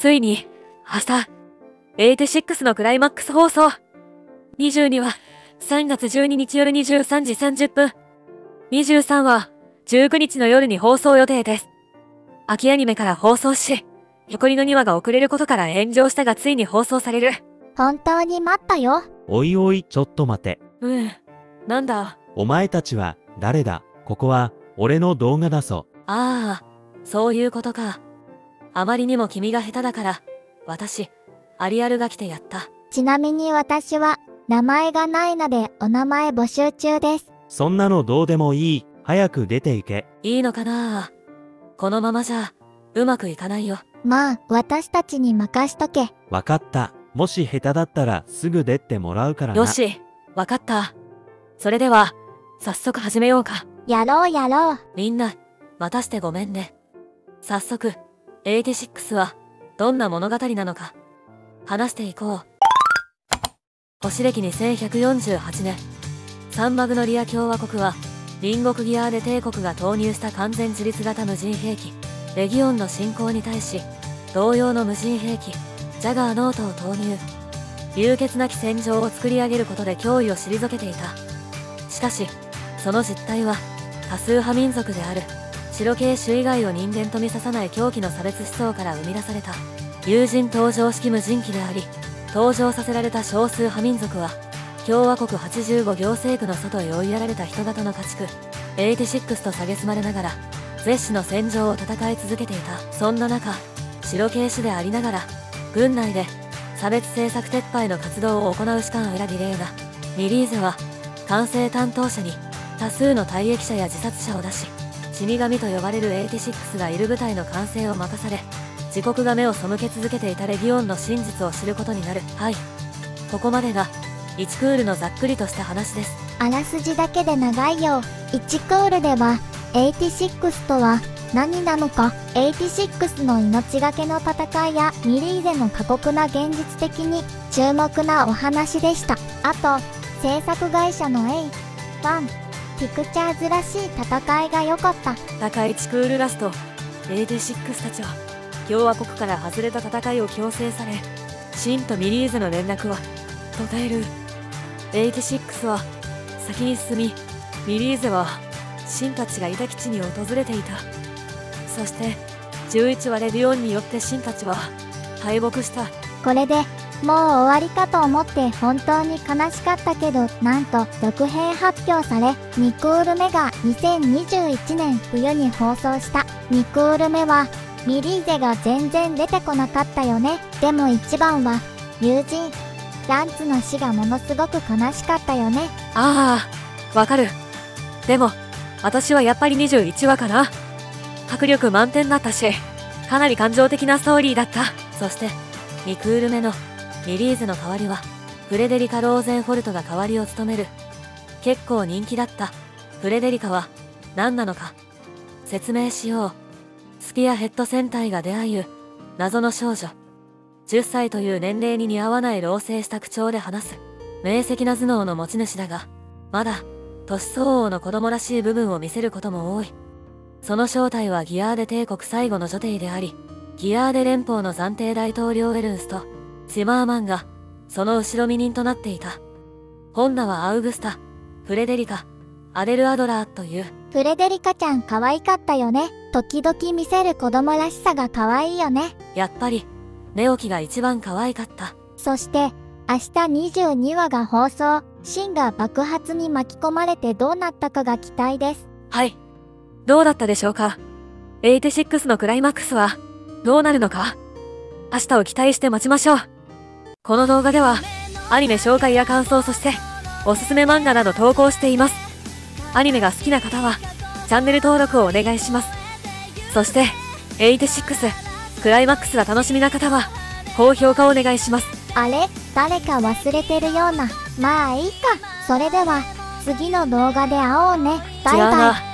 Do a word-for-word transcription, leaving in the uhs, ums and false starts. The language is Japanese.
ついに、明日、エイティシックスのクライマックス放送。にじゅうには、さんがつじゅうににち夜にじゅうさんじさんじゅっぷん。にじゅうさんは、じゅうくにちの夜に放送予定です。秋アニメから放送し、残りのにわが遅れることから炎上したがついに放送される。 本当に待ったよ。 おいおい、ちょっと待て。 うん。なんだ。 お前たちは、誰だ。ここは、俺の動画だぞ。 ああ、そういうことか。あまりにも君が下手だから、私、アリアルが来てやった。 ちなみに私は、名前がないのでお名前募集中です。 そんなのどうでもいい。早く出ていけ。 いいのかな。このままじゃ、うまくいかないよ。 まあ、私たちに任しとけ。 わかった。もし下手だったらすぐ出てもらうからな。 よし、わかった。それでは、早速始めようか。 やろうやろう。 みんな、待たしてごめんね。早速、エイティシックスは、どんな物語なのか、話していこう。星暦にせんひゃくよんじゅうはちねん、サンマグノリア共和国は、隣国ギアーデ帝国が投入した完全自立型無人兵器、レギオンの侵攻に対し、同様の無人兵器、ジャガーノートを投入。流血なき戦場を作り上げることで脅威を退けていた。しかし、その実態は、多数派民族である、白系種以外を人間と見ささない狂気の差別思想から生み出された、有人登場式無人機であり、登場させられた少数派民族は、共和国はちじゅうご行政区の外へ追いやられた人型の家畜、エイティシックスと蔑まれながら、絶死の戦場を戦い続けていた。そんな中、白系種でありながら、軍内で差別政策撤廃の活動を行う士官裏ディレーガ、ミリーゼは、管制担当者に多数の退役者や自殺者を出し、死神と呼ばれるエイティシックスがいる部隊の管制を任され、自国が目を背け続けていたレギオンの真実を知ることになる。はい。ここまでが、いちクールのざっくりとした話です。 あらすじだけで長いよ。いちクールでは、エイティシックスとは何なのか、エイティシックスの命がけの戦いやミリーゼの過酷な現実的に注目なお話でした。あと、制作会社の エイ、ファン、ピクチャーズらしい戦いが良かった。 高いいちクールラスト、エイティシックスたちは、共和国から外れた戦いを強制され、シンとミリーゼの連絡は途絶える。エイティシックスは先に進み、ミリーゼはシンたちがいた基地に訪れていた。そしてじゅういちわレビオンによってシンたちは敗北した。 これでもう終わりかと思って本当に悲しかったけど、なんと続編発表され、にクール目がにせんにじゅういちねん冬に放送した。にクール目はミリーゼが全然出てこなかったよね。でも一番は友人ランツの死がものすごく悲しかったよね。 ああ、わかる。でも私はやっぱりにじゅういちわかな。迫力満点だったし、かなり感情的なストーリーだった。そしてにクール目のミリーゼの代わりはフレデリカ・ローゼンフォルトが代わりを務める。結構人気だったフレデリカは何なのか説明しよう。スピアヘッド戦隊が出会う謎の少女、じゅっさいという年齢に似合わない老成した口調で話す明晰な頭脳の持ち主だが、まだ年相応の子供らしい部分を見せることも多い。その正体はギアーデ帝国最後の女帝であり、ギアーデ連邦の暫定大統領エルンスとシマーマンがその後ろ身人となっていた。本名はアウグスタ・フレデリカ・アデル・アドラーという。 フレデリカちゃん可愛かったよね。時々見せる子供らしさが可愛いよね。 やっぱりネオキが一番可愛かった。 そして明日にじゅうにわが放送。シンが爆発に巻き込まれてどうなったかが期待です。 はい。どうだったでしょうか。エイティシックスのクライマックスはどうなるのか、明日を期待して待ちましょう。この動画ではアニメ紹介や感想、そしておすすめ漫画など投稿しています。アニメが好きな方はチャンネル登録をお願いします。そしてエイティシックスクライマックスが楽しみな方は高評価お願いします。 あれ、誰か忘れてるような。まあいいか。それでは次の動画で会おうね。バイバイ。